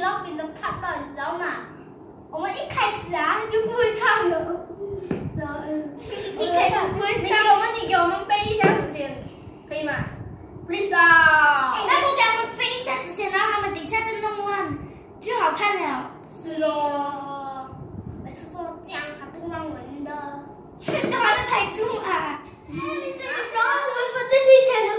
老扁的怕到，你知道吗？我们一开始啊就不会唱了，然后一开始不会唱。 你给我们背一下子先，可以吗 ？Please 啊！那不给我们背一下子先，然后他们等一下再弄乱，就好看了。 是哦， 每次做这样还不让人的，干嘛在拍出来？然后我这些钱。